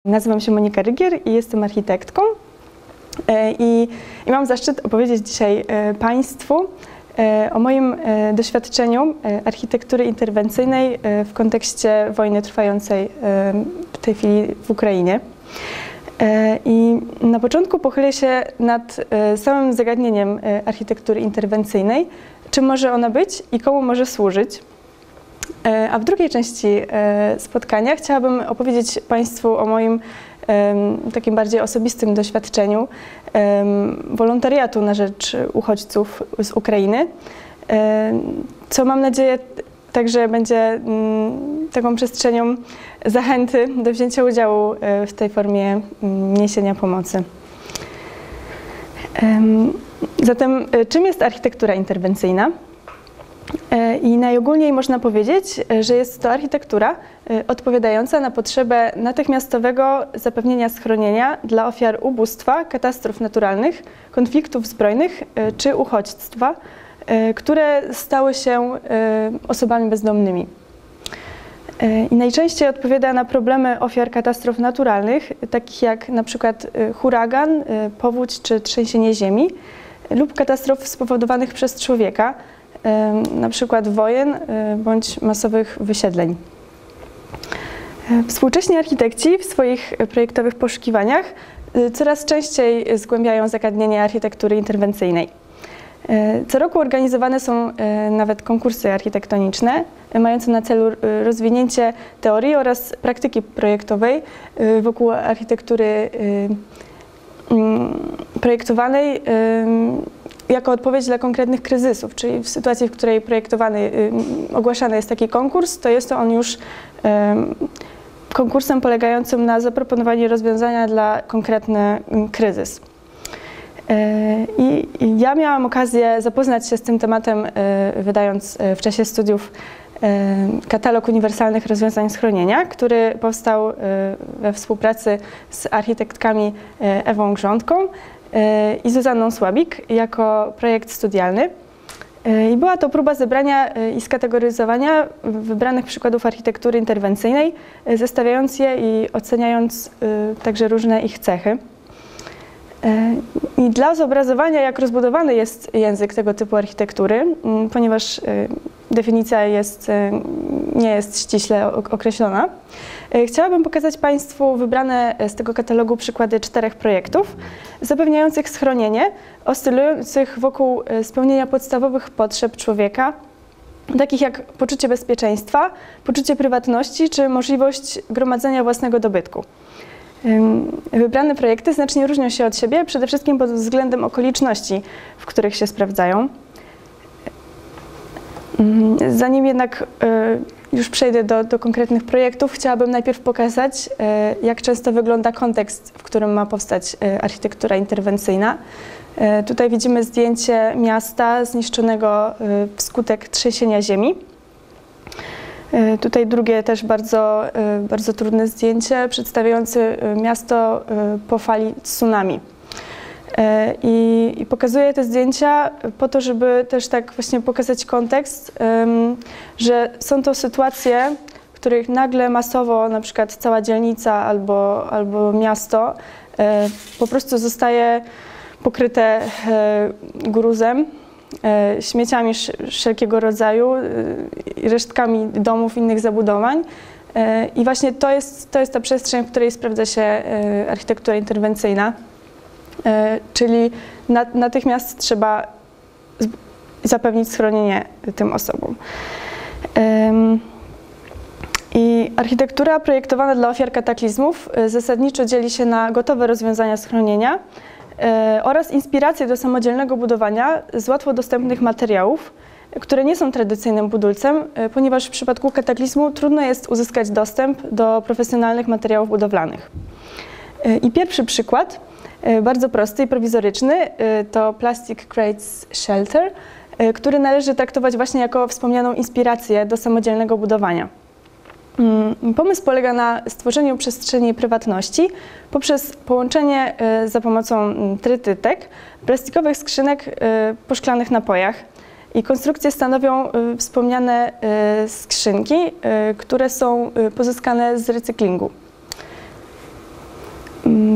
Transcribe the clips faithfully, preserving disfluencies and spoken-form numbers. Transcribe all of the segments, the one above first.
Nazywam się Monika Rygier i jestem architektką i, i mam zaszczyt opowiedzieć dzisiaj Państwu o moim doświadczeniu architektury interwencyjnej w kontekście wojny trwającej w tej chwili w Ukrainie. I na początku pochylę się nad samym zagadnieniem architektury interwencyjnej, czym może ona być i komu może służyć. A w drugiej części spotkania chciałabym opowiedzieć Państwu o moim takim bardziej osobistym doświadczeniu wolontariatu na rzecz uchodźców z Ukrainy, co mam nadzieję także będzie taką przestrzenią zachęty do wzięcia udziału w tej formie niesienia pomocy. Zatem czym jest architektura interwencyjna? I najogólniej można powiedzieć, że jest to architektura odpowiadająca na potrzebę natychmiastowego zapewnienia schronienia dla ofiar ubóstwa, katastrof naturalnych, konfliktów zbrojnych czy uchodźstwa, które stały się osobami bezdomnymi. I najczęściej odpowiada na problemy ofiar katastrof naturalnych, takich jak na przykład huragan, powódź czy trzęsienie ziemi lub katastrof spowodowanych przez człowieka, na przykład wojen bądź masowych wysiedleń. Współcześni architekci w swoich projektowych poszukiwaniach coraz częściej zgłębiają zagadnienie architektury interwencyjnej. Co roku organizowane są nawet konkursy architektoniczne mające na celu rozwinięcie teorii oraz praktyki projektowej wokół architektury projektowanej jako odpowiedź dla konkretnych kryzysów, czyli w sytuacji, w której projektowany, ogłaszany jest taki konkurs, to jest to on już konkursem polegającym na zaproponowaniu rozwiązania dla konkretny kryzys. I ja miałam okazję zapoznać się z tym tematem, wydając w czasie studiów katalog uniwersalnych rozwiązań schronienia, który powstał we współpracy z architektkami Ewą Grządką i Zuzanną Słabik jako projekt studialny. I była to próba zebrania i skategoryzowania wybranych przykładów architektury interwencyjnej, zestawiając je i oceniając także różne ich cechy. I dla zobrazowania, jak rozbudowany jest język tego typu architektury, ponieważ definicja jest, nie jest ściśle określona, chciałabym pokazać Państwu wybrane z tego katalogu przykłady czterech projektów zapewniających schronienie, oscylujących wokół spełnienia podstawowych potrzeb człowieka, takich jak poczucie bezpieczeństwa, poczucie prywatności czy możliwość gromadzenia własnego dobytku. Wybrane projekty znacznie różnią się od siebie, przede wszystkim pod względem okoliczności, w których się sprawdzają. Zanim jednak już przejdę do, do konkretnych projektów, chciałabym najpierw pokazać, jak często wygląda kontekst, w którym ma powstać architektura interwencyjna. Tutaj widzimy zdjęcie miasta zniszczonego wskutek trzęsienia ziemi. Tutaj drugie też bardzo, bardzo trudne zdjęcie przedstawiające miasto po fali tsunami. I, I pokazuję te zdjęcia po to, żeby też tak właśnie pokazać kontekst, że są to sytuacje, w których nagle masowo na przykład cała dzielnica albo, albo miasto po prostu zostaje pokryte gruzem, śmieciami wszelkiego rodzaju, resztkami domów, innych zabudowań. I właśnie to jest, to jest ta przestrzeń, w której sprawdza się architektura interwencyjna, czyli natychmiast trzeba zapewnić schronienie tym osobom. I architektura projektowana dla ofiar kataklizmów zasadniczo dzieli się na gotowe rozwiązania schronienia oraz inspiracje do samodzielnego budowania z łatwo dostępnych materiałów, które nie są tradycyjnym budulcem, ponieważ w przypadku kataklizmu trudno jest uzyskać dostęp do profesjonalnych materiałów budowlanych. I pierwszy przykład, bardzo prosty i prowizoryczny, to Plastic Crates Shelter, który należy traktować właśnie jako wspomnianą inspirację do samodzielnego budowania. Pomysł polega na stworzeniu przestrzeni prywatności poprzez połączenie za pomocą trytytek plastikowych skrzynek po szklanych napojach. I konstrukcje stanowią wspomniane skrzynki, które są pozyskane z recyklingu.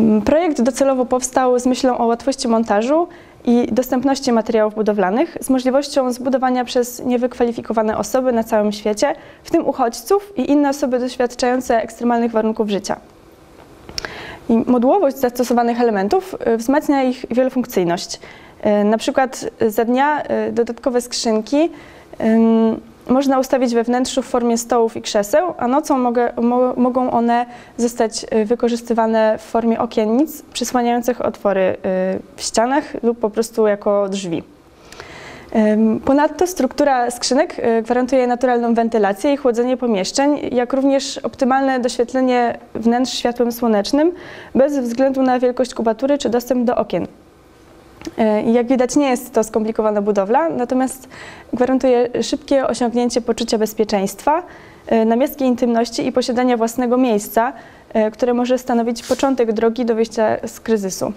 Projekt docelowo powstał z myślą o łatwości montażu i dostępności materiałów budowlanych, z możliwością zbudowania przez niewykwalifikowane osoby na całym świecie, w tym uchodźców i inne osoby doświadczające ekstremalnych warunków życia. I modułowość zastosowanych elementów wzmacnia ich wielofunkcyjność. Na przykład za dnia dodatkowe skrzynki można ustawić we wnętrzu w formie stołów i krzeseł, a nocą mogę, mo, mogą one zostać wykorzystywane w formie okiennic przysłaniających otwory w ścianach lub po prostu jako drzwi. Ponadto struktura skrzynek gwarantuje naturalną wentylację i chłodzenie pomieszczeń, jak również optymalne doświetlenie wnętrz światłem słonecznym bez względu na wielkość kubatury czy dostęp do okien. I jak widać, nie jest to skomplikowana budowla, natomiast gwarantuje szybkie osiągnięcie poczucia bezpieczeństwa, namiastki intymności i posiadania własnego miejsca, które może stanowić początek drogi do wyjścia z kryzysu.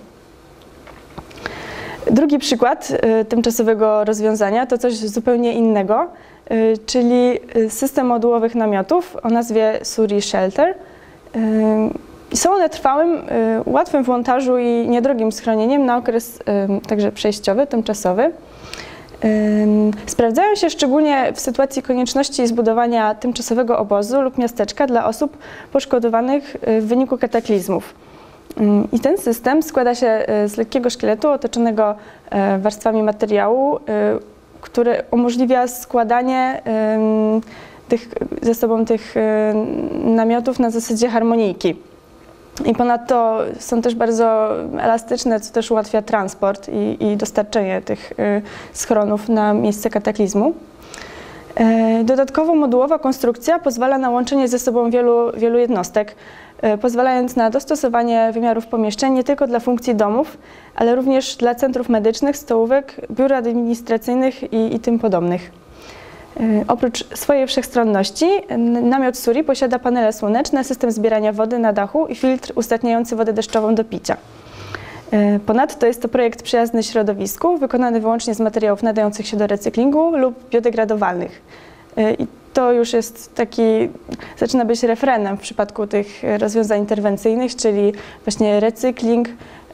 Drugi przykład tymczasowego rozwiązania to coś zupełnie innego, czyli system modułowych namiotów o nazwie Suri Shelter. Są one trwałym, łatwym w montażu i niedrogim schronieniem na okres także przejściowy, tymczasowy. Sprawdzają się szczególnie w sytuacji konieczności zbudowania tymczasowego obozu lub miasteczka dla osób poszkodowanych w wyniku kataklizmów. I ten system składa się z lekkiego szkieletu otoczonego warstwami materiału, który umożliwia składanie tych, ze sobą tych namiotów na zasadzie harmonijki. I ponadto są też bardzo elastyczne, co też ułatwia transport i, i dostarczenie tych schronów na miejsce kataklizmu. Dodatkowo modułowa konstrukcja pozwala na łączenie ze sobą wielu, wielu jednostek, pozwalając na dostosowanie wymiarów pomieszczeń nie tylko dla funkcji domów, ale również dla centrów medycznych, stołówek, biur administracyjnych i, i tym podobnych. Oprócz swojej wszechstronności, namiot Suri posiada panele słoneczne, system zbierania wody na dachu i filtr ustatniający wodę deszczową do picia. Ponadto jest to projekt przyjazny środowisku, wykonany wyłącznie z materiałów nadających się do recyklingu lub biodegradowalnych. I to już jest taki, zaczyna być refrenem w przypadku tych rozwiązań interwencyjnych, czyli właśnie recykling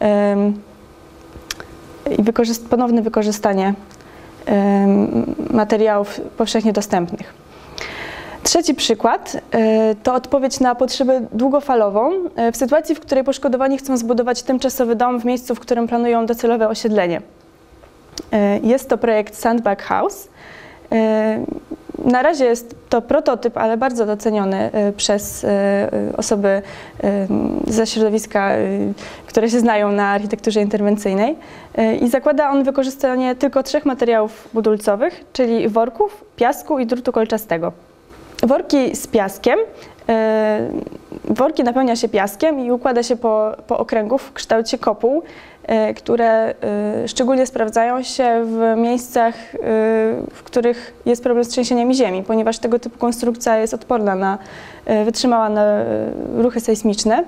i wykorzyst- ponowne wykorzystanie materiałów powszechnie dostępnych. Trzeci przykład to odpowiedź na potrzebę długofalową w sytuacji, w której poszkodowani chcą zbudować tymczasowy dom w miejscu, w którym planują docelowe osiedlenie. Jest to projekt Sandbag House. Na razie jest to prototyp, ale bardzo doceniony przez osoby ze środowiska, które się znają na architekturze interwencyjnej. I zakłada on wykorzystanie tylko trzech materiałów budulcowych, czyli worków, piasku i drutu kolczastego. Worki z piaskiem. Worki napełnia się piaskiem i układa się po, po okręgu w kształcie kopuł, które szczególnie sprawdzają się w miejscach, w których jest problem z trzęsieniami ziemi, ponieważ tego typu konstrukcja jest odporna na, wytrzymała na ruchy sejsmiczne.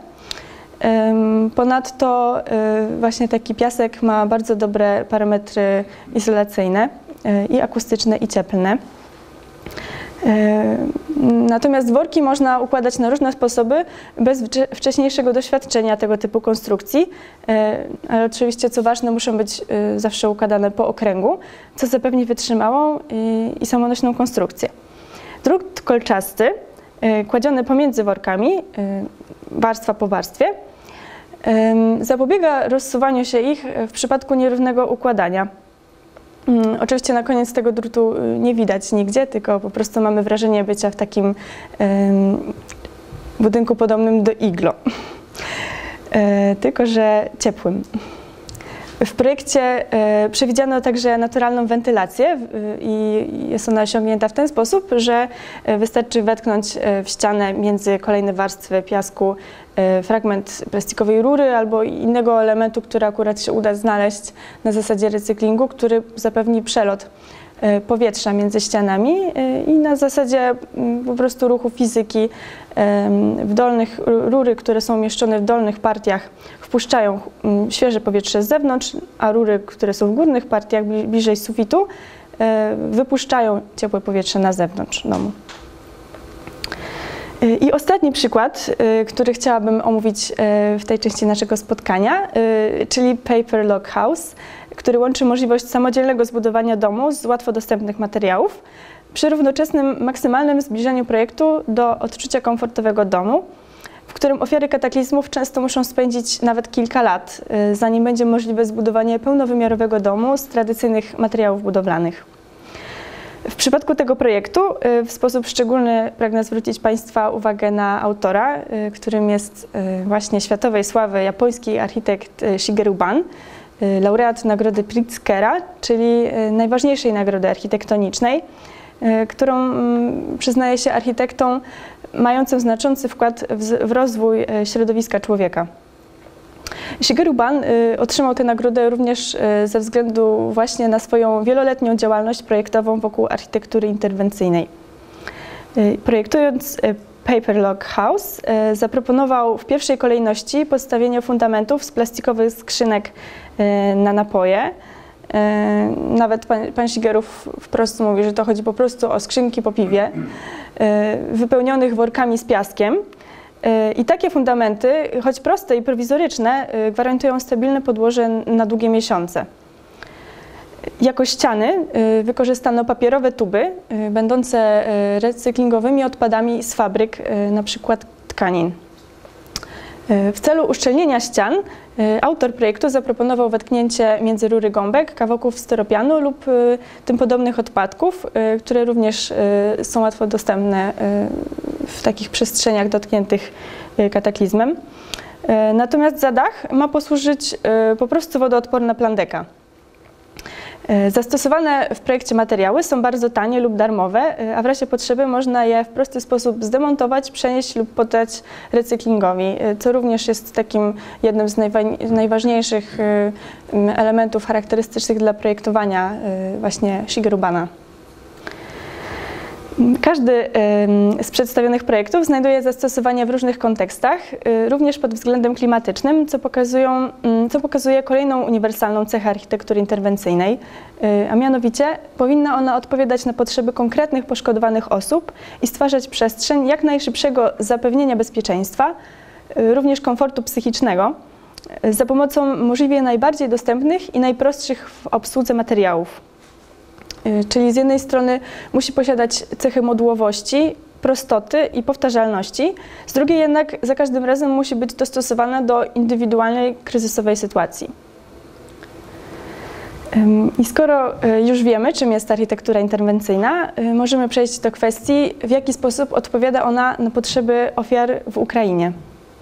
Ponadto właśnie taki piasek ma bardzo dobre parametry izolacyjne i akustyczne i cieplne. Natomiast worki można układać na różne sposoby bez wcześniejszego doświadczenia tego typu konstrukcji, ale oczywiście, co ważne, muszą być zawsze układane po okręgu, co zapewni wytrzymałą i, i samonośną konstrukcję. Drut kolczasty, kładziony pomiędzy workami, warstwa po warstwie, zapobiega rozsuwaniu się ich w przypadku nierównego układania. Oczywiście na koniec tego drutu nie widać nigdzie, tylko po prostu mamy wrażenie bycia w takim um, budynku podobnym do iglo, e, tylko że ciepłym. W projekcie e, przewidziano także naturalną wentylację e, i jest ona osiągnięta w ten sposób, że wystarczy wetknąć w ścianę między kolejne warstwy piasku e, fragment plastikowej rury albo innego elementu, który akurat się uda znaleźć na zasadzie recyklingu, który zapewni przelot e, powietrza między ścianami e, i na zasadzie m, po prostu ruchu fizyki e, w dolnych rury, które są umieszczone w dolnych partiach, wpuszczają świeże powietrze z zewnątrz, a rury, które są w górnych partiach, bliżej sufitu, wypuszczają ciepłe powietrze na zewnątrz domu. I ostatni przykład, który chciałabym omówić w tej części naszego spotkania, czyli Paper Log House, który łączy możliwość samodzielnego zbudowania domu z łatwo dostępnych materiałów przy równoczesnym maksymalnym zbliżeniu projektu do odczucia komfortowego domu, w którym ofiary kataklizmów często muszą spędzić nawet kilka lat, zanim będzie możliwe zbudowanie pełnowymiarowego domu z tradycyjnych materiałów budowlanych. W przypadku tego projektu w sposób szczególny pragnę zwrócić Państwa uwagę na autora, którym jest właśnie światowej sławy japoński architekt Shigeru Ban, laureat nagrody Pritzkera, czyli najważniejszej nagrody architektonicznej, którą przyznaje się architektom mającym znaczący wkład w rozwój środowiska człowieka. Shigeru Ban otrzymał tę nagrodę również ze względu właśnie na swoją wieloletnią działalność projektową wokół architektury interwencyjnej. Projektując Paper Log House, zaproponował w pierwszej kolejności postawienie fundamentów z plastikowych skrzynek na napoje. Nawet pan, pan Shigeru wprost mówi, że to chodzi po prostu o skrzynki po piwie, wypełnionych workami z piaskiem. I takie fundamenty, choć proste i prowizoryczne, gwarantują stabilne podłoże na długie miesiące. Jako ściany wykorzystano papierowe tuby, będące recyklingowymi odpadami z fabryk, np. tkanin. W celu uszczelnienia ścian autor projektu zaproponował wetknięcie między rury gąbek kawałków styropianu lub tym podobnych odpadków, które również są łatwo dostępne w takich przestrzeniach dotkniętych kataklizmem. Natomiast za dach ma posłużyć po prostu wodoodporna plandeka. Zastosowane w projekcie materiały są bardzo tanie lub darmowe, a w razie potrzeby można je w prosty sposób zdemontować, przenieść lub poddać recyklingowi, co również jest takim jednym z najwa- najważniejszych elementów charakterystycznych dla projektowania właśnie Shigeru Bana. Każdy z przedstawionych projektów znajduje zastosowanie w różnych kontekstach, również pod względem klimatycznym, co, pokazują, co pokazuje kolejną uniwersalną cechę architektury interwencyjnej, a mianowicie powinna ona odpowiadać na potrzeby konkretnych poszkodowanych osób i stwarzać przestrzeń jak najszybszego zapewnienia bezpieczeństwa, również komfortu psychicznego, za pomocą możliwie najbardziej dostępnych i najprostszych w obsłudze materiałów. Czyli z jednej strony musi posiadać cechy modułowości, prostoty i powtarzalności, z drugiej jednak za każdym razem musi być dostosowana do indywidualnej, kryzysowej sytuacji. I skoro już wiemy, czym jest architektura interwencyjna, możemy przejść do kwestii, w jaki sposób odpowiada ona na potrzeby ofiar w Ukrainie.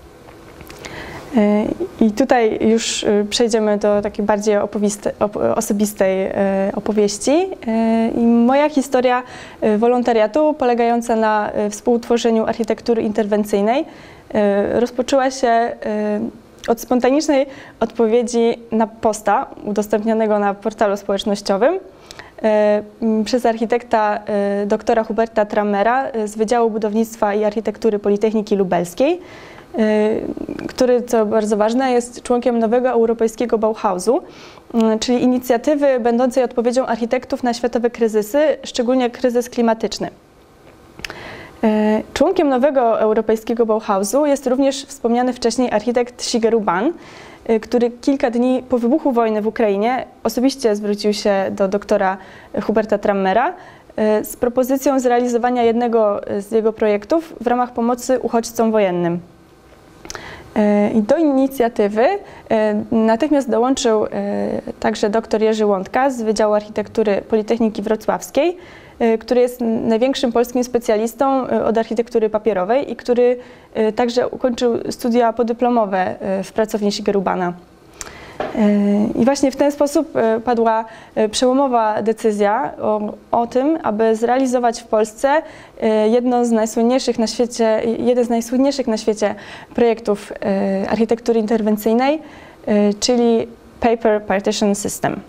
I tutaj już przejdziemy do takiej bardziej osobistej opowieści. I moja historia wolontariatu polegająca na współtworzeniu architektury interwencyjnej rozpoczęła się od spontanicznej odpowiedzi na posta udostępnionego na portalu społecznościowym przez architekta doktora Huberta Trammera z Wydziału Budownictwa i Architektury Politechniki Lubelskiej, który, co bardzo ważne, jest członkiem nowego europejskiego Bauhausu, czyli inicjatywy będącej odpowiedzią architektów na światowe kryzysy, szczególnie kryzys klimatyczny. Członkiem nowego europejskiego Bauhausu jest również wspomniany wcześniej architekt Shigeru Ban, który kilka dni po wybuchu wojny w Ukrainie osobiście zwrócił się do doktora Huberta Trammera z propozycją zrealizowania jednego z jego projektów w ramach pomocy uchodźcom wojennym. I do inicjatywy natychmiast dołączył także dr Jerzy Łądka z Wydziału Architektury Politechniki Wrocławskiej, który jest największym polskim specjalistą od architektury papierowej i który także ukończył studia podyplomowe w pracowni Shigeru Bana. I właśnie w ten sposób padła przełomowa decyzja o, o tym, aby zrealizować w Polsce jedno z najsłynniejszych na świecie, jeden z najsłynniejszych na świecie projektów architektury interwencyjnej, czyli Paper Partition System.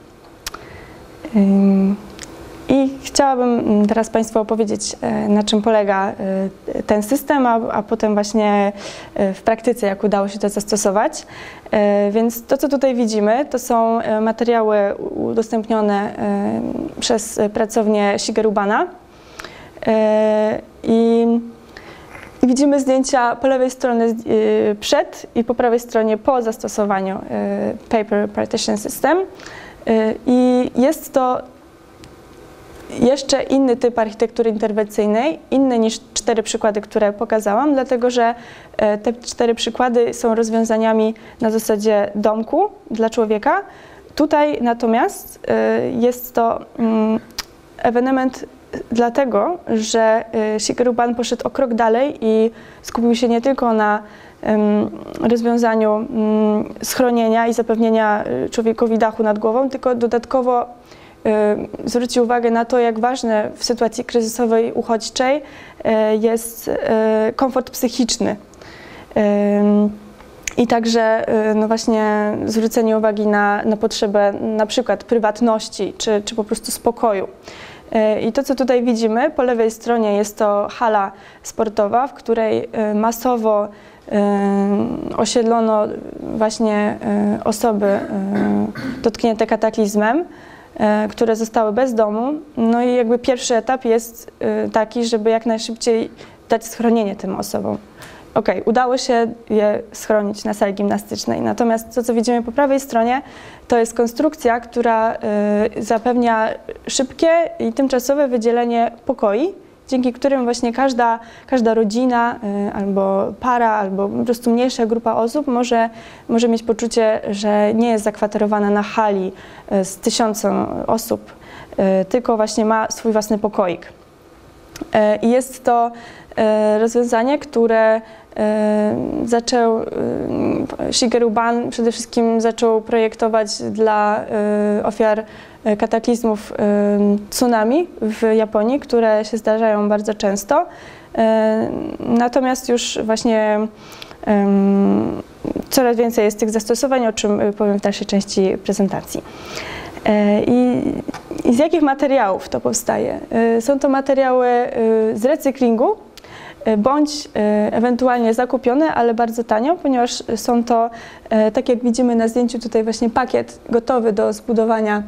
I chciałabym teraz Państwu opowiedzieć, na czym polega ten system, a, a potem właśnie w praktyce, jak udało się to zastosować. Więc to, co tutaj widzimy, to są materiały udostępnione przez pracownię Shigeru Bana. I Widzimy zdjęcia po lewej stronie przed i po prawej stronie po zastosowaniu Paper Partition System. I jest to jeszcze inny typ architektury interwencyjnej, inny niż cztery przykłady, które pokazałam, dlatego że te cztery przykłady są rozwiązaniami na zasadzie domku dla człowieka. Tutaj natomiast jest to ewenement dlatego, że Shigeru Ban poszedł o krok dalej i skupił się nie tylko na rozwiązaniu schronienia i zapewnienia człowiekowi dachu nad głową, tylko dodatkowo zwrócił uwagę na to, jak ważne w sytuacji kryzysowej uchodźczej jest komfort psychiczny. I także no właśnie zwrócenie uwagi na, na potrzebę na przykład prywatności czy, czy po prostu spokoju. I to, co tutaj widzimy, po lewej stronie jest to hala sportowa, w której masowo osiedlono właśnie osoby dotknięte kataklizmem, które zostały bez domu. No i jakby pierwszy etap jest taki, żeby jak najszybciej dać schronienie tym osobom. Ok, udało się je schronić na sali gimnastycznej, natomiast to, co widzimy po prawej stronie, to jest konstrukcja, która y, zapewnia szybkie i tymczasowe wydzielenie pokoi, dzięki którym właśnie każda, każda rodzina y, albo para, albo po prostu mniejsza grupa osób może, może mieć poczucie, że nie jest zakwaterowana na hali y, z tysiącem osób, y, tylko właśnie ma swój własny pokoik. Y, I jest to y, rozwiązanie, które zaczął, Shigeru Ban przede wszystkim zaczął projektować dla ofiar kataklizmów tsunami w Japonii, które się zdarzają bardzo często. Natomiast już właśnie coraz więcej jest tych zastosowań, o czym powiem w dalszej części prezentacji. I, i z jakich materiałów to powstaje? Są to materiały z recyklingu, bądź ewentualnie zakupione, ale bardzo tanio, ponieważ są to, tak jak widzimy na zdjęciu tutaj właśnie pakiet gotowy do zbudowania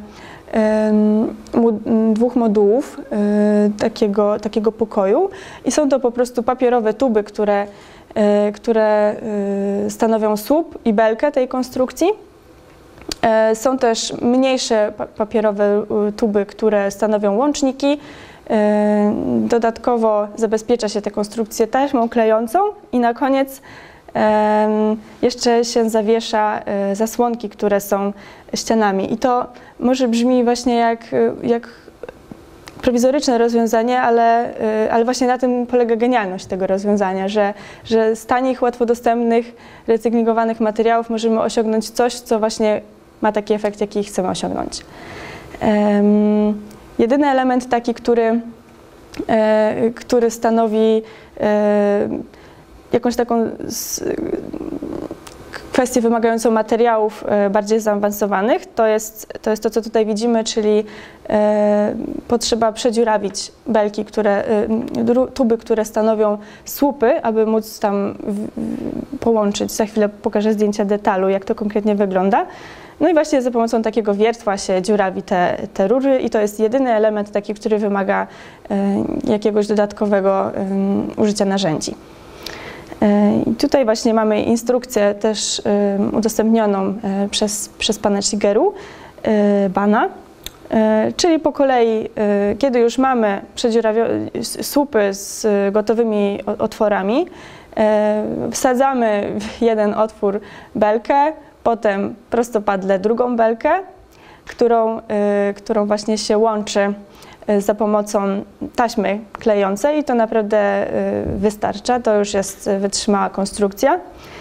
dwóch modułów takiego, takiego pokoju i są to po prostu papierowe tuby, które, które stanowią słup i belkę tej konstrukcji. Są też mniejsze papierowe tuby, które stanowią łączniki. Dodatkowo zabezpiecza się tę konstrukcję taśmą klejącą i na koniec jeszcze się zawiesza zasłonki, które są ścianami. I to może brzmi właśnie jak, jak prowizoryczne rozwiązanie, ale, ale właśnie na tym polega genialność tego rozwiązania, że, że z tanich, łatwo dostępnych, recyklingowanych materiałów możemy osiągnąć coś, co właśnie ma taki efekt, jaki chcemy osiągnąć. Jedyny element taki, który, e, który stanowi e, jakąś taką z, kwestię wymagającą materiałów e, bardziej zaawansowanych, to jest, to jest to, co tutaj widzimy, czyli e, potrzeba przedziurawić belki, które, e, tuby, które stanowią słupy, aby móc tam w, w, połączyć. Za chwilę pokażę zdjęcia detalu, jak to konkretnie wygląda. No i właśnie za pomocą takiego wiertła się dziurawi te, te rury i to jest jedyny element taki, który wymaga e, jakiegoś dodatkowego e, użycia narzędzi. E, i tutaj właśnie mamy instrukcję też e, udostępnioną e, przez, przez pana Shigeru e, Bana, e, czyli po kolei, e, kiedy już mamy słupy z gotowymi otworami, e, wsadzamy w jeden otwór belkę, potem prostopadle drugą belkę, którą, y, którą właśnie się łączy y, za pomocą taśmy klejącej i to naprawdę y, wystarcza, to już jest wytrzymała konstrukcja. Y,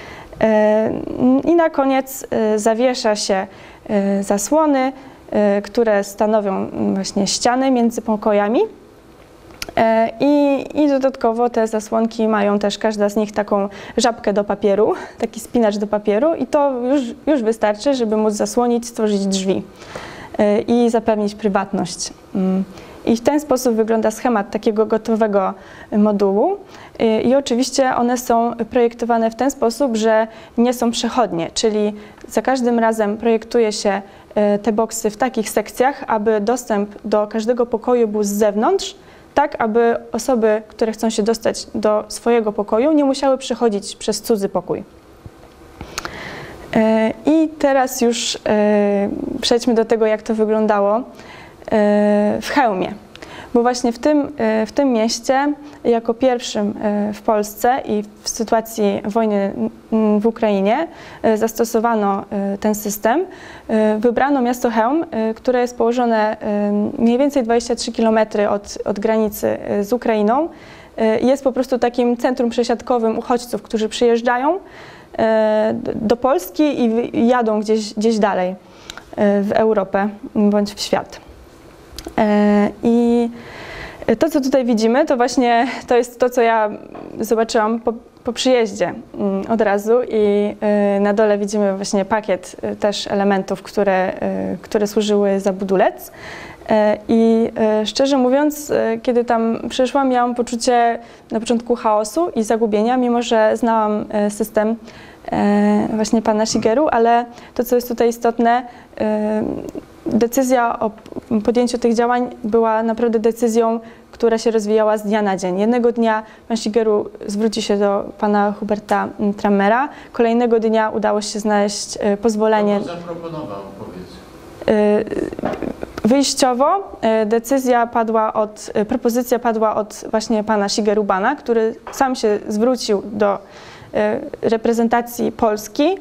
I na koniec y, zawiesza się y, zasłony, y, które stanowią właśnie ściany między pokojami. I, I dodatkowo te zasłonki mają też każda z nich taką żabkę do papieru, taki spinacz do papieru i to już, już wystarczy, żeby móc zasłonić, stworzyć drzwi i zapewnić prywatność. I w ten sposób wygląda schemat takiego gotowego modułu i oczywiście one są projektowane w ten sposób, że nie są przechodnie, czyli za każdym razem projektuje się te boksy w takich sekcjach, aby dostęp do każdego pokoju był z zewnątrz, tak aby osoby, które chcą się dostać do swojego pokoju, nie musiały przechodzić przez cudzy pokój. I teraz już przejdźmy do tego, jak to wyglądało w Chełmie. Bo właśnie w tym, w tym mieście, jako pierwszym w Polsce i w sytuacji wojny w Ukrainie zastosowano ten system. Wybrano miasto Chełm, które jest położone mniej więcej dwadzieścia trzy kilometry od, od granicy z Ukrainą. Jest po prostu takim centrum przesiadkowym uchodźców, którzy przyjeżdżają do Polski i jadą gdzieś, gdzieś dalej w Europę bądź w świat. I to, co tutaj widzimy, to właśnie to jest to, co ja zobaczyłam po, po przyjeździe od razu i na dole widzimy właśnie pakiet też elementów, które, które służyły za budulec. I szczerze mówiąc, kiedy tam przyszłam, miałam poczucie na początku chaosu i zagubienia, mimo że znałam system właśnie pana Shigeru, ale to, co jest tutaj istotne, decyzja o podjęciu tych działań była naprawdę decyzją, która się rozwijała z dnia na dzień. Jednego dnia pan Shigeru zwróci się do pana Huberta Trammera, kolejnego dnia udało się znaleźć pozwolenie. Co zaproponował, powiedz? Wyjściowo decyzja padła od, propozycja padła od właśnie pana Shigeru Bana, który sam się zwrócił do reprezentacji Polski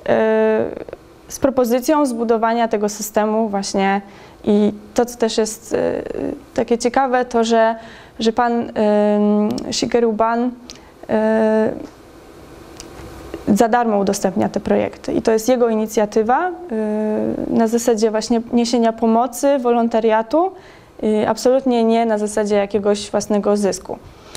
z propozycją zbudowania tego systemu właśnie. I to, co też jest takie ciekawe, to że, że pan Shigeru Ban za darmo udostępnia te projekty. I to jest jego inicjatywa na zasadzie właśnie niesienia pomocy, wolontariatu, absolutnie nie na zasadzie jakiegoś własnego zysku.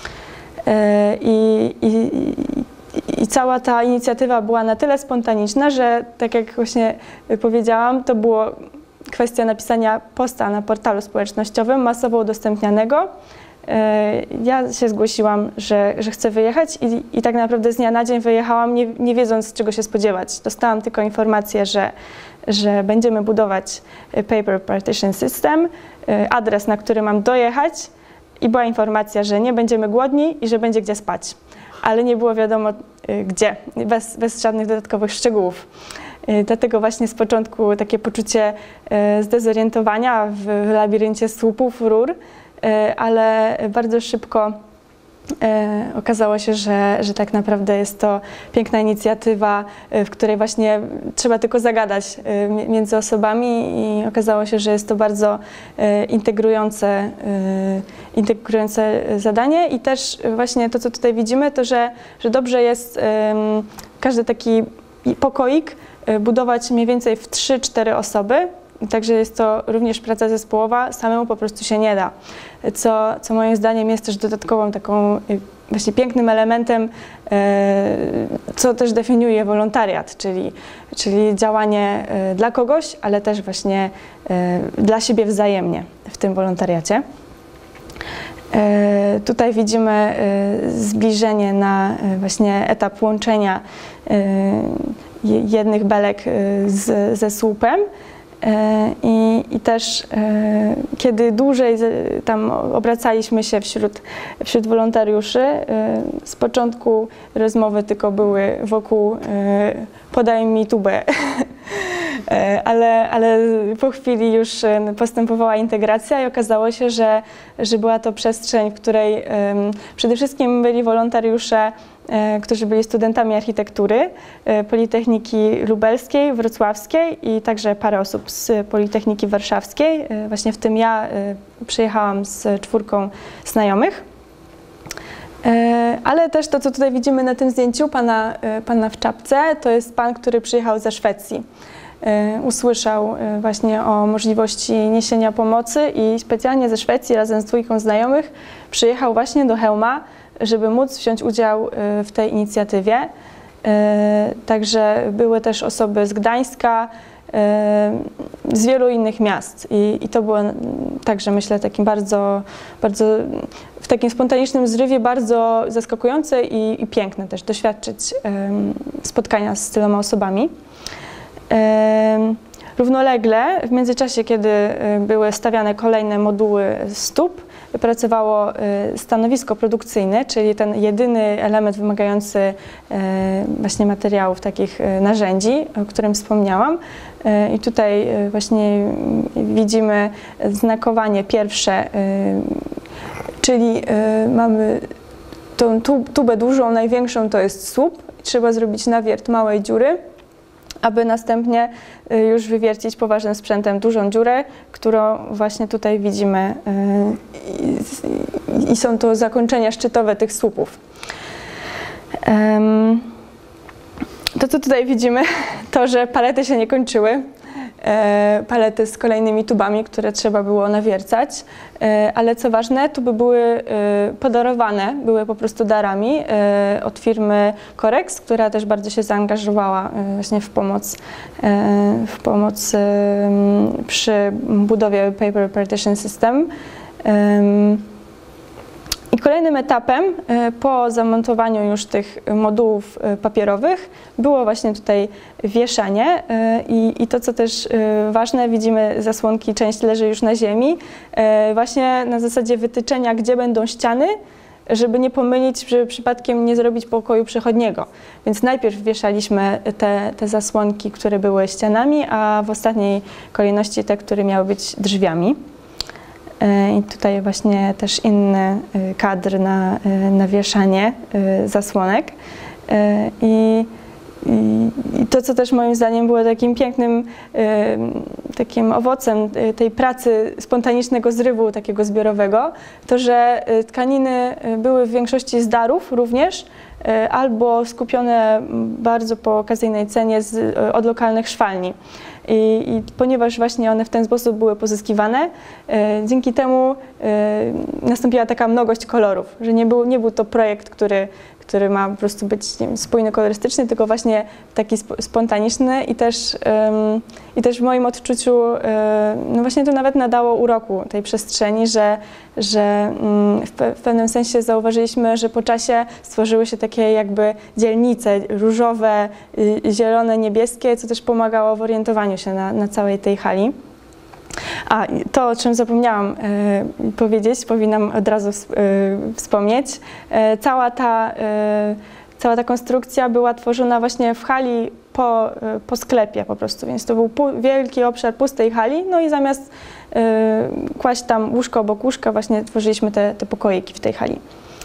I, i, I cała ta inicjatywa była na tyle spontaniczna, że tak jak właśnie powiedziałam, to było kwestia napisania posta na portalu społecznościowym, masowo udostępnianego. Ja się zgłosiłam, że, że chcę wyjechać i, i tak naprawdę z dnia na dzień wyjechałam, nie, nie wiedząc, czego się spodziewać. Dostałam tylko informację, że, że będziemy budować Paper Partition System, adres, na który mam dojechać i była informacja, że nie będziemy głodni i że będzie gdzie spać. Ale nie było wiadomo gdzie, bez, bez żadnych dodatkowych szczegółów. Dlatego właśnie z początku takie poczucie zdezorientowania w labiryncie słupów, rur, ale bardzo szybko okazało się, że, że tak naprawdę jest to piękna inicjatywa, w której właśnie trzeba tylko zagadać między osobami i okazało się, że jest to bardzo integrujące, integrujące zadanie i też właśnie to, co tutaj widzimy, to, że, że dobrze jest każdy taki pokoik budować mniej więcej w trzy cztery osoby. Także jest to również praca zespołowa, samemu po prostu się nie da. Co, co moim zdaniem jest też dodatkową taką właśnie pięknym elementem, co też definiuje wolontariat, czyli, czyli działanie dla kogoś, ale też właśnie dla siebie wzajemnie w tym wolontariacie. Tutaj widzimy zbliżenie na właśnie etap łączenia jednych belek z, ze słupem. I, I też kiedy dłużej tam obracaliśmy się wśród, wśród wolontariuszy, z początku rozmowy tylko były wokół podaj mi tubę, ale, ale po chwili już postępowała integracja i okazało się, że, że była to przestrzeń, w której przede wszystkim byli wolontariusze, którzy byli studentami architektury Politechniki Lubelskiej, Wrocławskiej i także parę osób z Politechniki Warszawskiej. Właśnie w tym ja przyjechałam z czwórką znajomych. Ale też to, co tutaj widzimy na tym zdjęciu pana, pana w czapce, to jest pan, który przyjechał ze Szwecji. Usłyszał właśnie o możliwości niesienia pomocy i specjalnie ze Szwecji razem z dwójką znajomych przyjechał właśnie do Chełma, żeby móc wziąć udział w tej inicjatywie. Także były też osoby z Gdańska, z wielu innych miast i, i to było także, myślę, takim bardzo, bardzo w takim spontanicznym zrywie bardzo zaskakujące i, i piękne też doświadczyć spotkania z tyloma osobami. Równolegle, w międzyczasie, kiedy były stawiane kolejne moduły stóp, pracowało stanowisko produkcyjne, czyli ten jedyny element wymagający właśnie materiałów, takich narzędzi, o którym wspomniałam. I tutaj właśnie widzimy znakowanie pierwsze, czyli mamy tą tubę dużą, największą to jest słup. Trzeba zrobić nawiert małej dziury, aby następnie już wywiercić poważnym sprzętem dużą dziurę, którą właśnie tutaj widzimy i są to zakończenia szczytowe tych słupów. To, co tutaj widzimy, to, że palety się nie kończyły. Palety z kolejnymi tubami, które trzeba było nawiercać, ale co ważne, tuby były podarowane, były po prostu darami od firmy Corex, która też bardzo się zaangażowała właśnie w pomoc, w pomoc przy budowie Paper Partition System. I kolejnym etapem po zamontowaniu już tych modułów papierowych było właśnie tutaj wieszanie i, i to, co też ważne, widzimy zasłonki, część leży już na ziemi, właśnie na zasadzie wytyczenia, gdzie będą ściany, żeby nie pomylić, żeby przypadkiem nie zrobić pokoju przechodniego. Więc najpierw wieszaliśmy te, te zasłonki, które były ścianami, a w ostatniej kolejności te, które miały być drzwiami. I tutaj właśnie też inny kadr na, na wieszanie zasłonek. I, i, I to, co też moim zdaniem było takim pięknym takim owocem tej pracy spontanicznego zrywu takiego zbiorowego, to, że tkaniny były w większości z darów również, albo skupione bardzo po okazyjnej cenie z, od lokalnych szwalni. I, I ponieważ właśnie one w ten sposób były pozyskiwane, e, dzięki temu e, nastąpiła taka mnogość kolorów, że nie był, nie był to projekt, który, który ma po prostu być, nie wiem, spójny kolorystyczny, tylko właśnie taki sp spontaniczny i też, um, i też w moim odczuciu um, no właśnie to nawet nadało uroku tej przestrzeni, że, że um, w, pe w pewnym sensie zauważyliśmy, że po czasie stworzyły się takie jakby dzielnice różowe, y, zielone, niebieskie, co też pomagało w orientowaniu się na, na całej tej hali. A to, o czym zapomniałam y, powiedzieć, powinnam od razu y, wspomnieć. Y, cała, ta, y, cała ta konstrukcja była tworzona właśnie w hali po, y, po sklepie po prostu, więc to był wielki obszar pustej hali, no i zamiast y, kłaść tam łóżko obok łóżka, właśnie tworzyliśmy te, te pokoiki w tej hali.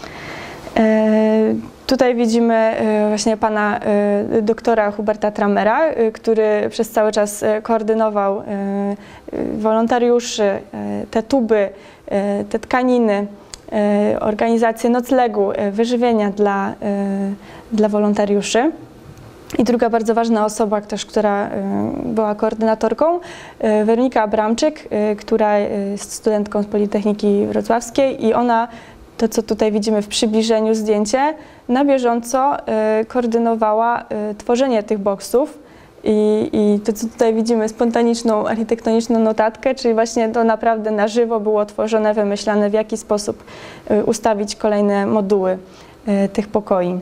Tutaj widzimy właśnie pana doktora Huberta Tramera, który przez cały czas koordynował wolontariuszy, te tuby, te tkaniny, organizację noclegu, wyżywienia dla, dla wolontariuszy. I druga bardzo ważna osoba też, która była koordynatorką, Weronika Abramczyk, która jest studentką z Politechniki Wrocławskiej i ona, to co tutaj widzimy w przybliżeniu zdjęcie, na bieżąco y, koordynowała y, tworzenie tych boksów i, i to co tutaj widzimy, spontaniczną, architektoniczną notatkę, czyli właśnie to naprawdę na żywo było tworzone, wymyślane, w jaki sposób y, ustawić kolejne moduły y, tych pokoi.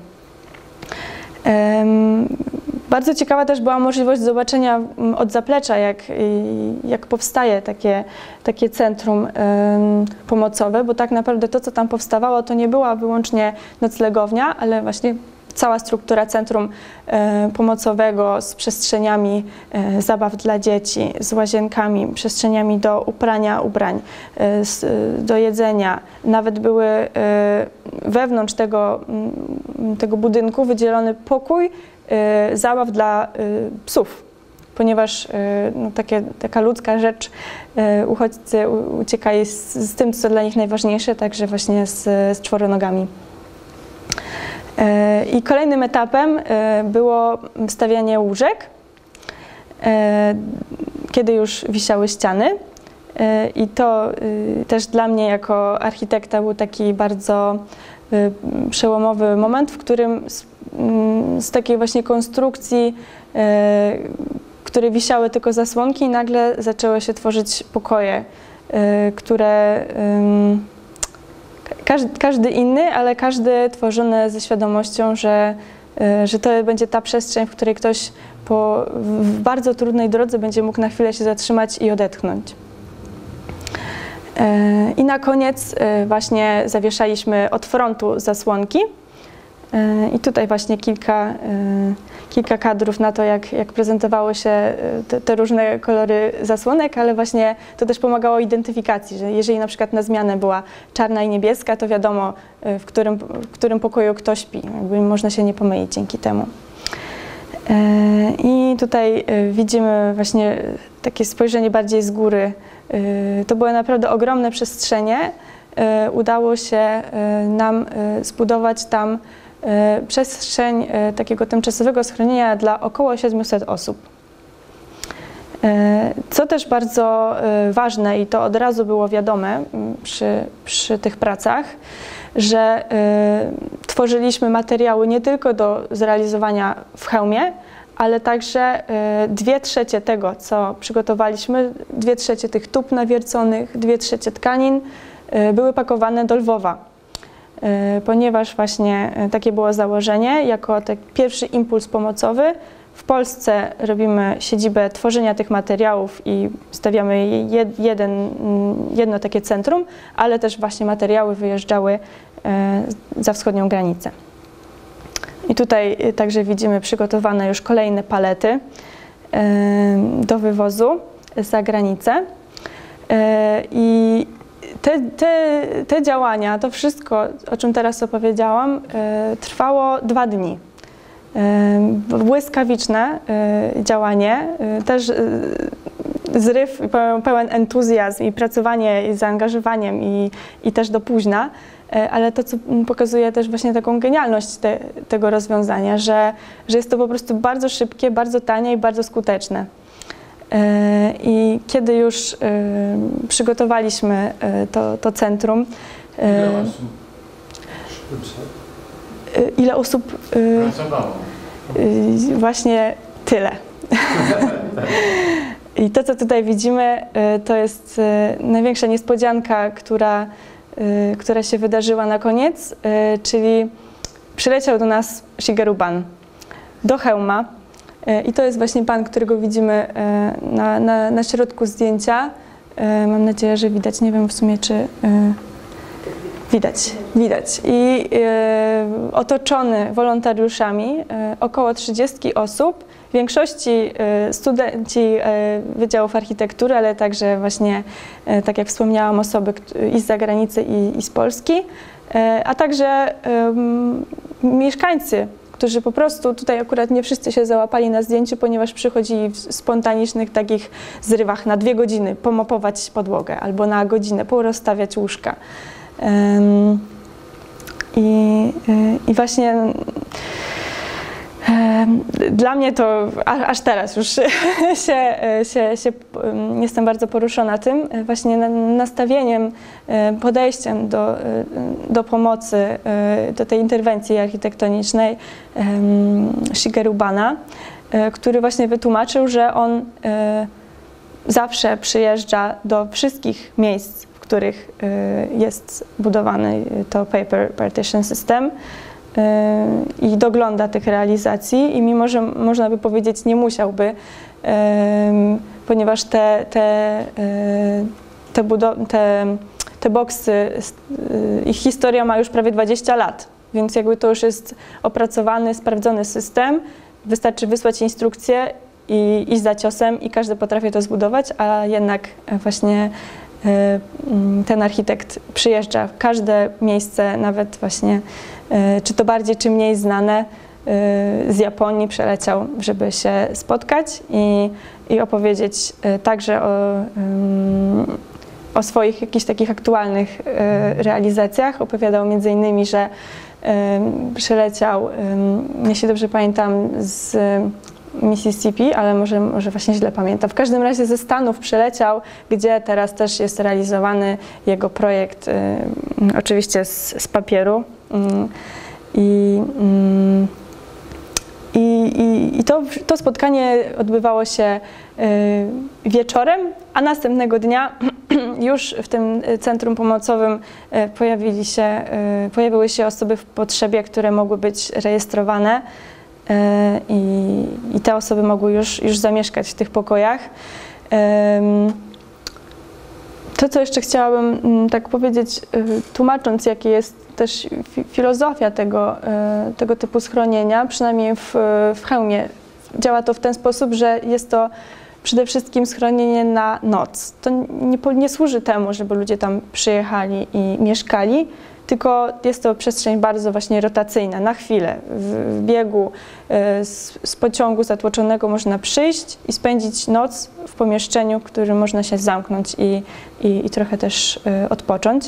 Ym, Bardzo ciekawa też była możliwość zobaczenia od zaplecza, jak, jak powstaje takie, takie centrum um, pomocowe, bo tak naprawdę to, co tam powstawało, to nie była wyłącznie noclegownia, ale właśnie cała struktura centrum e, pomocowego z przestrzeniami e, zabaw dla dzieci, z łazienkami, przestrzeniami do uprania ubrań, e, z, do jedzenia. Nawet były e, wewnątrz tego, m, tego budynku wydzielony pokój e, zabaw dla e, psów, ponieważ e, no, takie, taka ludzka rzecz, e, uchodźcy uciekali z, z tym, co dla nich najważniejsze, także właśnie z, z czworonogami. I kolejnym etapem było stawianie łóżek, kiedy już wisiały ściany. I to też dla mnie jako architekta był taki bardzo przełomowy moment, w którym z, z takiej właśnie konstrukcji, które wisiały tylko zasłonki, nagle zaczęły się tworzyć pokoje, które Każdy, każdy inny, ale każdy tworzony ze świadomością, że, że to będzie ta przestrzeń, w której ktoś po w bardzo trudnej drodze będzie mógł na chwilę się zatrzymać i odetchnąć. I na koniec właśnie zawieszaliśmy od frontu zasłonki. I tutaj właśnie kilka, kilka kadrów na to, jak, jak prezentowały się te, te różne kolory zasłonek, ale właśnie to też pomagało identyfikacji, że jeżeli na przykład na zmianę była czarna i niebieska, to wiadomo, w którym, w którym pokoju kto śpi. Jakby można się nie pomylić dzięki temu. I tutaj widzimy właśnie takie spojrzenie bardziej z góry. To były naprawdę ogromne przestrzenie. Udało się nam zbudować tam przestrzeń takiego tymczasowego schronienia dla około siedmiuset osób. Co też bardzo ważne i to od razu było wiadome przy, przy tych pracach, że tworzyliśmy materiały nie tylko do zrealizowania w hełmie, ale także dwie trzecie tego, co przygotowaliśmy, dwie trzecie tych tub nawierconych, dwie trzecie tkanin były pakowane do Lwowa, ponieważ właśnie takie było założenie, jako taki pierwszy impuls pomocowy. W Polsce robimy siedzibę tworzenia tych materiałów i stawiamy jeden, jedno takie centrum, ale też właśnie materiały wyjeżdżały za wschodnią granicę. I tutaj także widzimy przygotowane już kolejne palety do wywozu za granicę. I te, te, te działania, to wszystko, o czym teraz opowiedziałam, trwało dwa dni. Błyskawiczne działanie, też zryw pełen entuzjazm i pracowanie z zaangażowaniem i, i też do późna, ale to, co pokazuje też właśnie taką genialność te, tego rozwiązania, że, że jest to po prostu bardzo szybkie, bardzo tanie i bardzo skuteczne. I kiedy już przygotowaliśmy to, to centrum, Ile osób? Ile osób Pracowało? Właśnie tyle. I to, co tutaj widzimy, to jest największa niespodzianka, która, która się wydarzyła na koniec, czyli przyleciał do nas Shigeru Ban do hełma. I to jest właśnie pan, którego widzimy na, na, na środku zdjęcia. Mam nadzieję, że widać. Nie wiem w sumie, czy widać. Widać. I otoczony wolontariuszami, około trzydzieści osób, w większości studenci wydziałów architektury, ale także właśnie, tak jak wspomniałam, osoby i z zagranicy, i, i z Polski, a także um, mieszkańcy, którzy po prostu, tutaj akurat nie wszyscy się załapali na zdjęciu, ponieważ przychodzili w spontanicznych takich zrywach na dwie godziny pomopować podłogę albo na godzinę porozstawiać łóżka. Um, i, I właśnie um, dla mnie to a, aż teraz już się, się, się jestem bardzo poruszona tym właśnie nastawieniem, podejściem do, do pomocy, do tej interwencji architektonicznej Shigeru Bana, który właśnie wytłumaczył, że on zawsze przyjeżdża do wszystkich miejsc, w których jest budowany to Paper Partition System i dogląda tych realizacji i mimo, że można by powiedzieć nie musiałby, ponieważ te, te, te, te, te boksy, ich historia ma już prawie dwadzieścia lat, więc jakby to już jest opracowany, sprawdzony system, wystarczy wysłać instrukcję i iść za ciosem i każdy potrafi to zbudować, a jednak właśnie ten architekt przyjeżdża w każde miejsce, nawet właśnie, czy to bardziej, czy mniej znane, z Japonii przeleciał, żeby się spotkać i, i opowiedzieć także o, o swoich jakichś takich aktualnych realizacjach. Opowiadał między innymi, że przyleciał, jeśli dobrze pamiętam, z Mississippi, ale może, może właśnie źle pamiętam. W każdym razie ze Stanów przyleciał, gdzie teraz też jest realizowany jego projekt, y, oczywiście z, z papieru. Y, i, y, i, I to, to spotkanie odbywało się y, wieczorem, a następnego dnia już w tym centrum pomocowym y, pojawili się, y, pojawiły się osoby w potrzebie, które mogły być rejestrowane. I, i te osoby mogły już, już zamieszkać w tych pokojach. To, co jeszcze chciałabym tak powiedzieć, tłumacząc, jaka jest też filozofia tego, tego typu schronienia, przynajmniej w, w Chełmie, działa to w ten sposób, że jest to przede wszystkim schronienie na noc. To nie, nie służy temu, żeby ludzie tam przyjechali i mieszkali, tylko jest to przestrzeń bardzo właśnie rotacyjna, na chwilę. W, w biegu z, z pociągu zatłoczonego można przyjść i spędzić noc w pomieszczeniu, w którym można się zamknąć i, i, i trochę też odpocząć.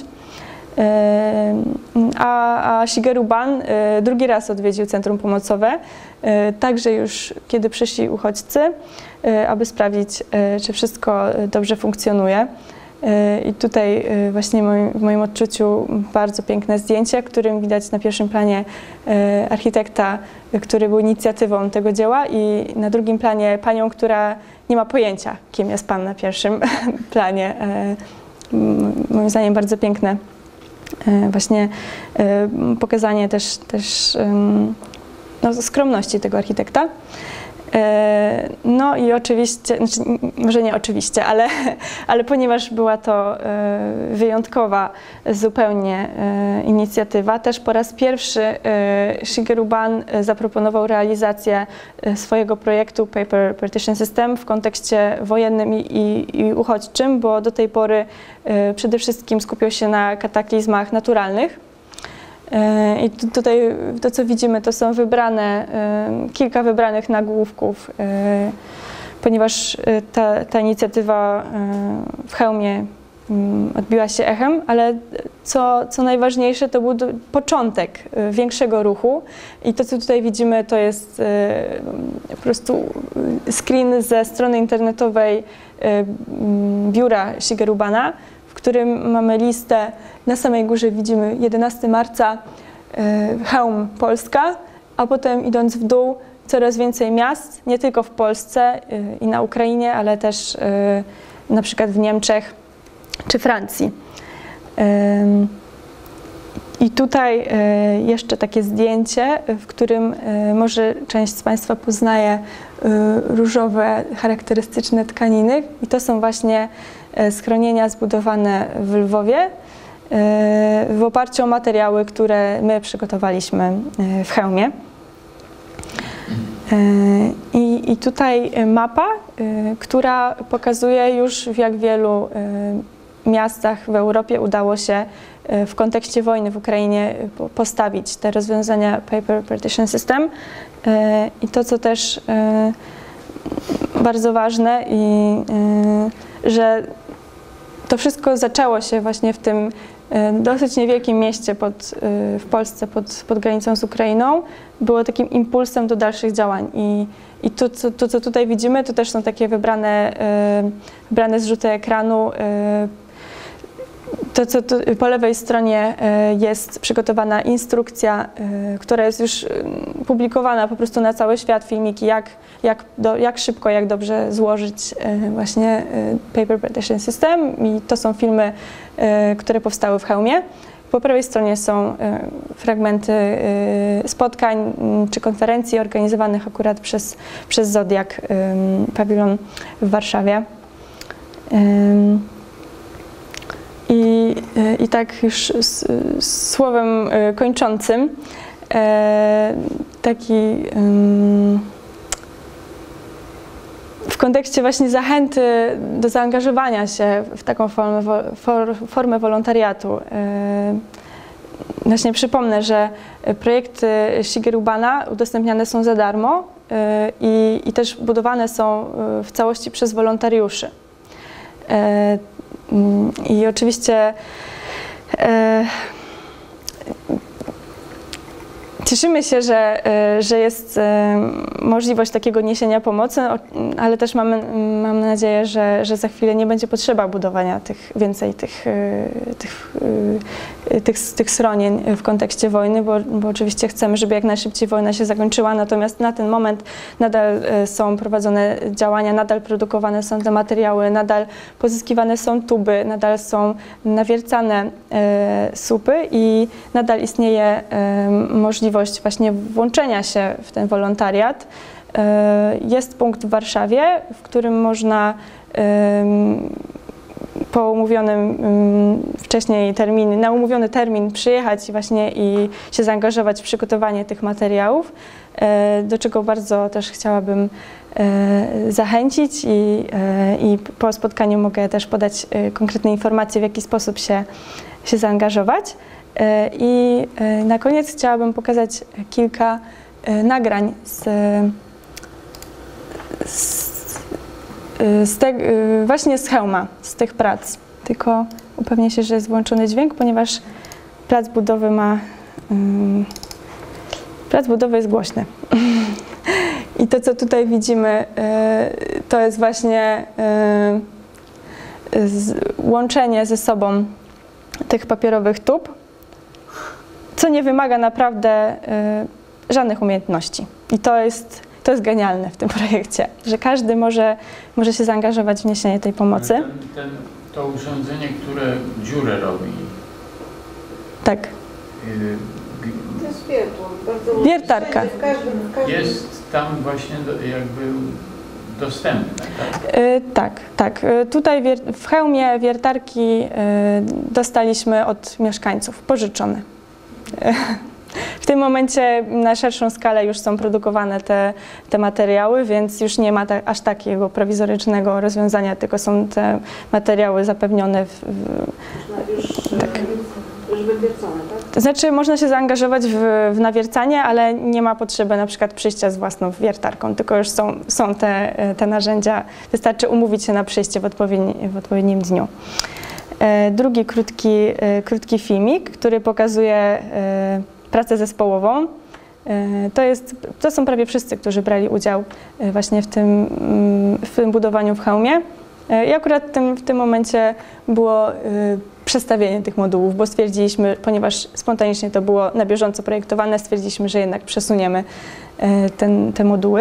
A, a Shigeru Ban drugi raz odwiedził Centrum Pomocowe, także już kiedy przyszli uchodźcy, aby sprawdzić, czy wszystko dobrze funkcjonuje. I tutaj właśnie w moim odczuciu bardzo piękne zdjęcie, w którym widać na pierwszym planie architekta, który był inicjatywą tego dzieła, i na drugim planie panią, która nie ma pojęcia, kim jest pan na pierwszym planie. Moim zdaniem bardzo piękne właśnie pokazanie też, też no, skromności tego architekta. No i oczywiście, znaczy, może nie oczywiście, ale, ale ponieważ była to wyjątkowa zupełnie inicjatywa, też po raz pierwszy Shigeru Ban zaproponował realizację swojego projektu Paper Partition System w kontekście wojennym i, i, i uchodźczym, bo do tej pory przede wszystkim skupiał się na kataklizmach naturalnych. I tutaj to, co widzimy, to są wybrane, kilka wybranych nagłówków, ponieważ ta, ta inicjatywa w Chełmie odbiła się echem, ale co, co najważniejsze, to był początek większego ruchu i to, co tutaj widzimy, to jest po prostu screen ze strony internetowej biura Shigeru Bana, w którym mamy listę. Na samej górze widzimy jedenastego marca, Chełm, Polska, a potem idąc w dół coraz więcej miast, nie tylko w Polsce i na Ukrainie, ale też na przykład w Niemczech czy Francji. I tutaj jeszcze takie zdjęcie, w którym może część z Państwa poznaje różowe, charakterystyczne tkaniny. I to są właśnie schronienia zbudowane w Lwowie w oparciu o materiały, które my przygotowaliśmy w Chełmie. I, i tutaj mapa, która pokazuje już, w jak wielu miastach w Europie udało się w kontekście wojny w Ukrainie postawić te rozwiązania Paper Partition System. I to, co też bardzo ważne, i że to wszystko zaczęło się właśnie w tym dosyć niewielkim mieście pod, w Polsce pod, pod granicą z Ukrainą, było takim impulsem do dalszych działań. I, i to, co, to, co tutaj widzimy, to też są takie wybrane, wybrane zrzuty ekranu. To, co tu po lewej stronie jest przygotowana instrukcja, która jest już publikowana po prostu na cały świat, filmiki, jak, jak, do, jak szybko, jak dobrze złożyć właśnie Paper Partition System. I to są filmy, które powstały w Chełmie. Po prawej stronie są fragmenty spotkań czy konferencji organizowanych akurat przez, przez Zodiak Pawilon w Warszawie. I, I tak już z, z słowem kończącym, taki w kontekście właśnie zachęty do zaangażowania się w taką formę, for, formę wolontariatu. Właśnie przypomnę, że projekty Shigeru Bana udostępniane są za darmo i, i też budowane są w całości przez wolontariuszy. I oczywiście e, cieszymy się, że, że jest możliwość takiego niesienia pomocy, ale też mamy, mamy nadzieję, że, że za chwilę nie będzie potrzeba budowania tych, więcej tych, tych, tych, tych schronień w kontekście wojny, bo, bo oczywiście chcemy, żeby jak najszybciej wojna się zakończyła, natomiast na ten moment nadal są prowadzone działania, nadal produkowane są te materiały, nadal pozyskiwane są tuby, nadal są nawiercane słupy i nadal istnieje możliwość właśnie włączenia się w ten wolontariat. Jest punkt w Warszawie, w którym można po umówionym wcześniej terminie, na umówiony termin przyjechać właśnie i się zaangażować w przygotowanie tych materiałów, do czego bardzo też chciałabym zachęcić i, i po spotkaniu mogę też podać konkretne informacje, w jaki sposób się, się zaangażować. I na koniec chciałabym pokazać kilka nagrań z, z, z te, właśnie z hełma, z tych prac. Tylko upewnię się, że jest włączony dźwięk, ponieważ plac budowy ma... Um, plac budowy jest głośny. I to, co tutaj widzimy, to jest właśnie łączenie ze sobą tych papierowych tub, co nie wymaga naprawdę żadnych umiejętności. I to jest, to jest genialne w tym projekcie, że każdy może, może się zaangażować w niesienie tej pomocy. Ten, ten, to urządzenie, które dziurę robi. Tak. To jest wiertło, bardzo wiertarka. W każdym, w każdym... Jest tam właśnie do, jakby dostępne, tak? Yy, tak, tak. Yy, tutaj wier- w hełmie wiertarki yy, dostaliśmy od mieszkańców, pożyczone. Yy. W tym momencie na szerszą skalę już są produkowane te, te materiały, więc już nie ma ta, aż takiego prowizorycznego rozwiązania, tylko są te materiały zapewnione w... w już, tak. już wywiercone, tak? To znaczy można się zaangażować w, w nawiercanie, ale nie ma potrzeby na przykład przyjścia z własną wiertarką, tylko już są, są te, te narzędzia, wystarczy umówić się na przyjście w, odpowiedni, w odpowiednim dniu. E, drugi krótki, e, krótki filmik, który pokazuje e, pracę zespołową. To, jest, to są prawie wszyscy, którzy brali udział właśnie w tym, w tym budowaniu w hełmie. I akurat w tym, w tym momencie było przestawienie tych modułów, bo stwierdziliśmy, ponieważ spontanicznie to było na bieżąco projektowane, stwierdziliśmy, że jednak przesuniemy ten, te moduły.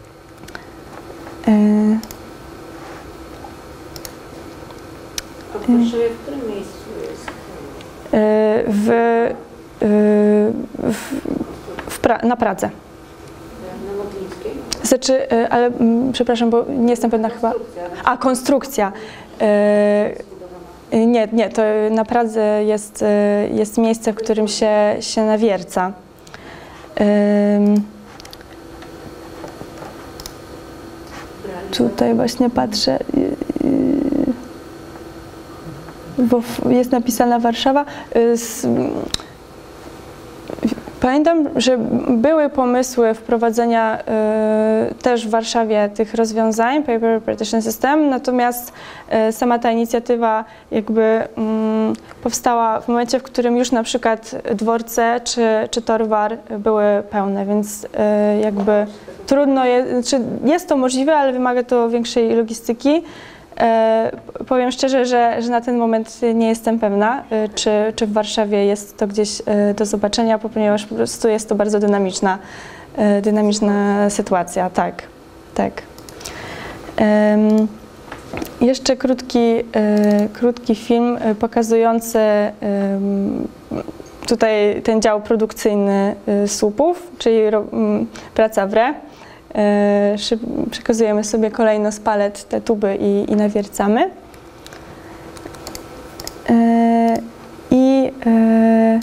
A w Warszawie w którym miejscu jest? W W, w pra na Pradze. Na Modlińskiej? Znaczy, ale m, przepraszam, bo nie jestem pewna chyba... A, konstrukcja. E, nie, nie, to na Pradze jest, jest miejsce, w którym się, się nawierca. E, tutaj właśnie patrzę, bo jest napisana Warszawa. Pamiętam, że były pomysły wprowadzenia y, też w Warszawie tych rozwiązań, Paper Partition System, natomiast y, sama ta inicjatywa jakby y, powstała w momencie, w którym już na przykład dworce czy, czy Torwar były pełne, więc y, jakby trudno jest, czy jest to możliwe, ale wymaga to większej logistyki. E, powiem szczerze, że, że na ten moment nie jestem pewna, e, czy, czy w Warszawie jest to gdzieś e, do zobaczenia, ponieważ po prostu jest to bardzo dynamiczna, e, dynamiczna sytuacja. Tak, tak. E, jeszcze krótki, e, krótki film pokazujący e, tutaj ten dział produkcyjny e, słupów, czyli ro, m, praca w re. E, przekazujemy sobie kolejno z palet te tuby i, i nawiercamy. E, i, e,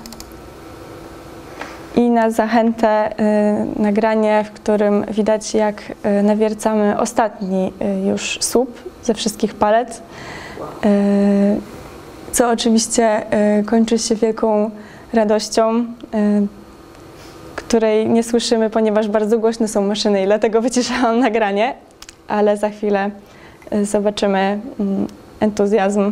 I na zachętę e, nagranie, w którym widać, jak e, nawiercamy ostatni e, już słup ze wszystkich palet, e, co oczywiście e, kończy się wielką radością, e, której nie słyszymy, ponieważ bardzo głośne są maszyny i dlatego wyciszałam nagranie, ale za chwilę zobaczymy entuzjazm.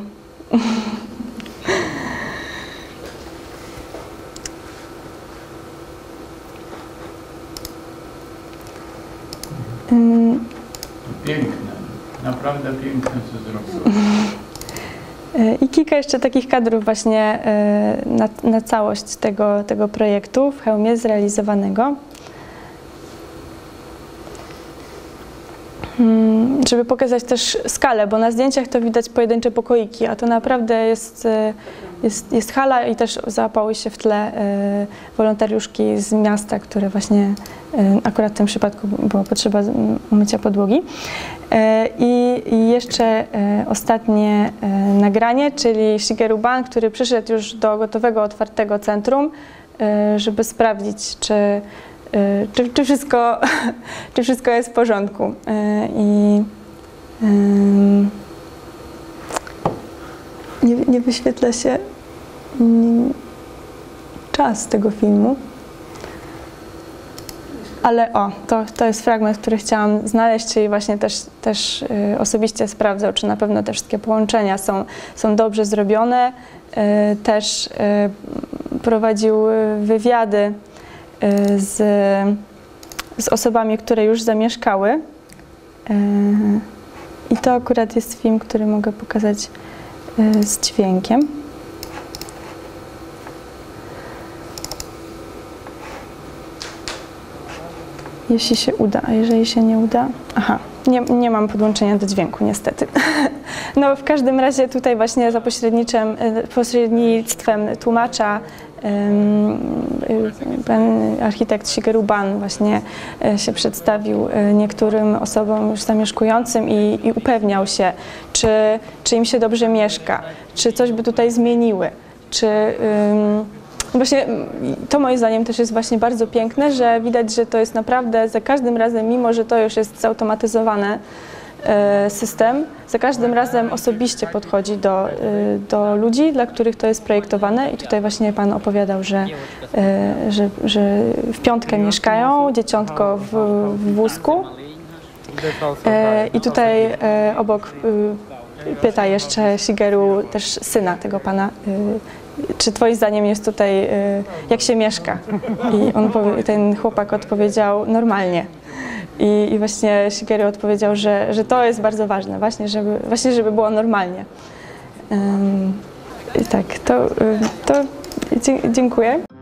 Piękne, naprawdę piękne, co zrobiło. I kilka jeszcze takich kadrów właśnie na, na całość tego, tego projektu w hełmie zrealizowanego. Żeby pokazać też skalę, bo na zdjęciach to widać pojedyncze pokoiki, a to naprawdę jest, jest, jest hala i też załapały się w tle wolontariuszki z miasta, które właśnie akurat w tym przypadku była potrzeba umycia podłogi. I i jeszcze ostatnie nagranie, czyli Shigeru Ban, który przyszedł już do gotowego, otwartego centrum, żeby sprawdzić, czy, czy, czy, wszystko, czy wszystko jest w porządku. I nie, nie wyświetla się czas tego filmu. Ale o, to, to jest fragment, który chciałam znaleźć, czyli właśnie też, też y, osobiście sprawdzał, czy na pewno te wszystkie połączenia są, są dobrze zrobione. Y, też y, prowadził wywiady y, z, z osobami, które już zamieszkały. Y, I to akurat jest film, który mogę pokazać y, z dźwiękiem. Jeśli się uda, a jeżeli się nie uda... Aha, nie, nie mam podłączenia do dźwięku, niestety. No w każdym razie tutaj właśnie za pośredniczym, pośrednictwem tłumacza pan architekt Shigeru Ban właśnie się przedstawił niektórym osobom już zamieszkującym i, i upewniał się, czy, czy im się dobrze mieszka, czy coś by tutaj zmieniły, czy... Właśnie to moim zdaniem też jest właśnie bardzo piękne, że widać, że to jest naprawdę za każdym razem, mimo że to już jest zautomatyzowany system, za każdym razem osobiście podchodzi do, do ludzi, dla których to jest projektowane. I tutaj właśnie pan opowiadał, że, że, że w piątkę mieszkają, dzieciątko w, w wózku. I tutaj obok pyta jeszcze Shigeru, też syna tego pana, czy twoim zdaniem jest tutaj, jak się mieszka? I on powie, ten chłopak odpowiedział, normalnie. I, i właśnie Shigeru odpowiedział, że, że to jest bardzo ważne, właśnie żeby, właśnie żeby było normalnie. Um, i tak, to, to dziękuję.